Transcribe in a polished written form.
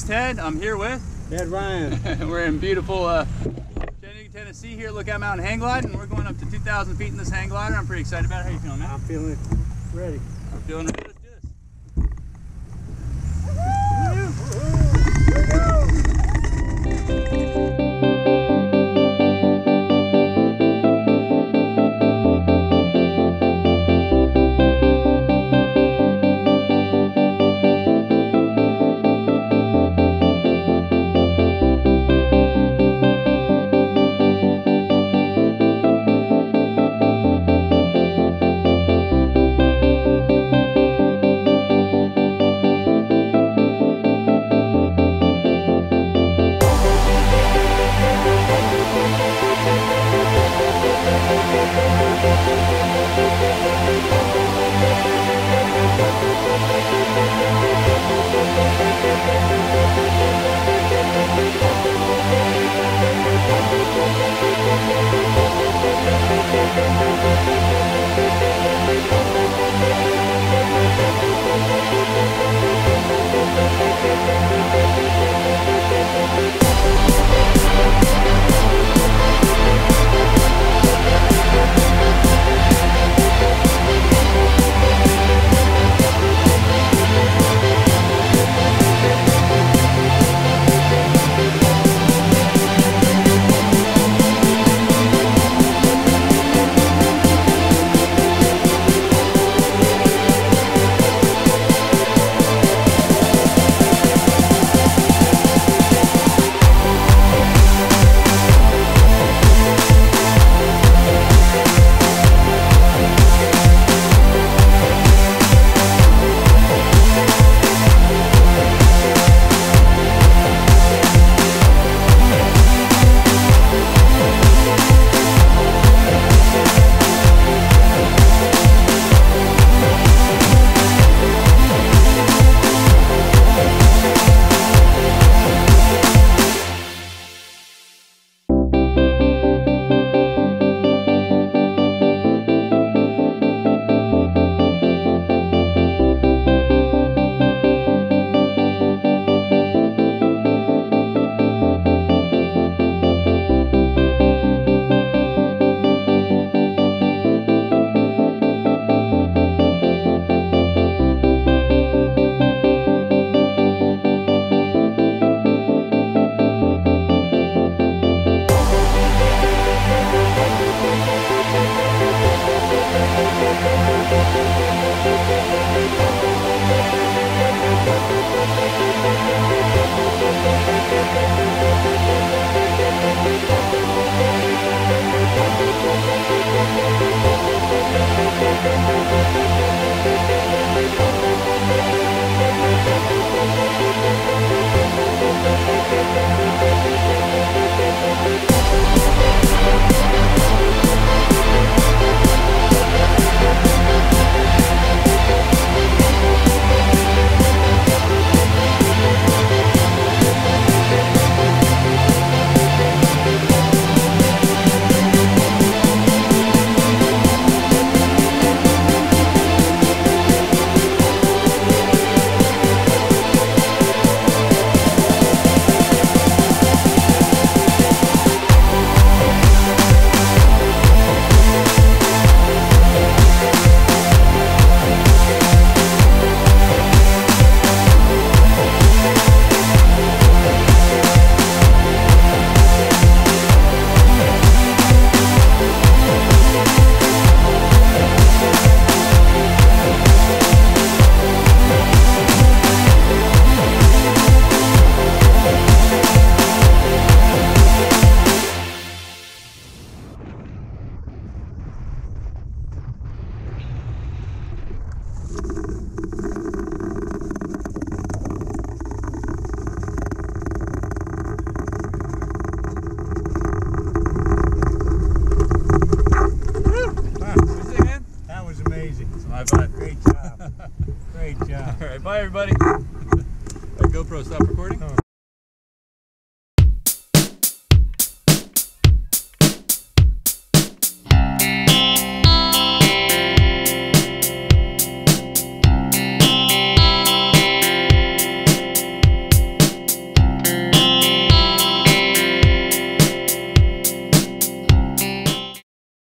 Ted. I'm here with Ted Ryan. we're in beautiful Chattanooga, Tennessee here at Lookout Mountain hang gliding. We're going up to 2,000 feet in this hang glider. I'm pretty excited about it. How you feeling, man? I'm feeling ready. I'm feeling ready. Let's do this. Great job. Great job. All right, bye everybody. All right, GoPro, stop recording.